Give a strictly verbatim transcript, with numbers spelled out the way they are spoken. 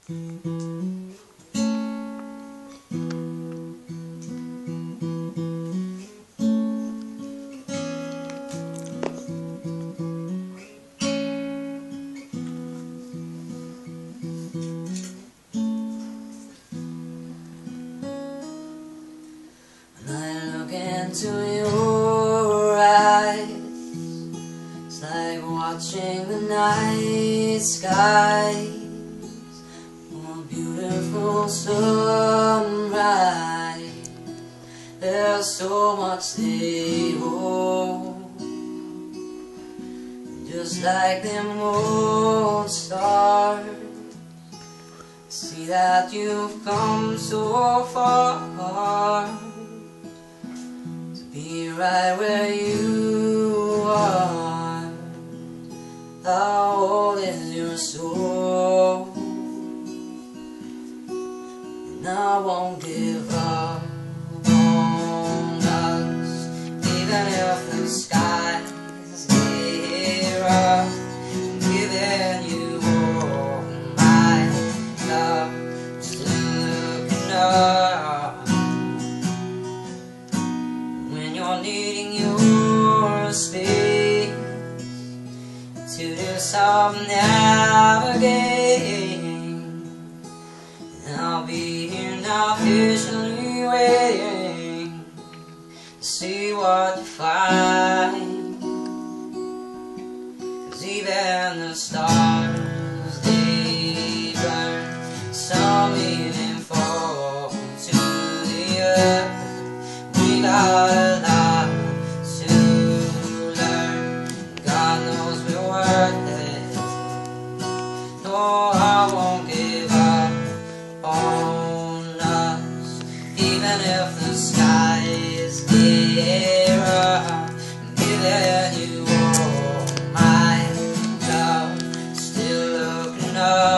Into your eyes, it's like watching the night skies, a beautiful sunrise. There's so much they hold, just like them old stars. See that you've come so far, be right where you are. How old is your soul? And I won't give up on us, even if the skies get rough. I'm giving you all my love, just looking up. Needing your space to do some navigating, and I'll be here now patiently waiting to see what you find. 'Cause even the stars, they burn, some even fall to the earth. We gotta I won't give up on us, even if the skies get rough. I'm giving you all my love, still looking up.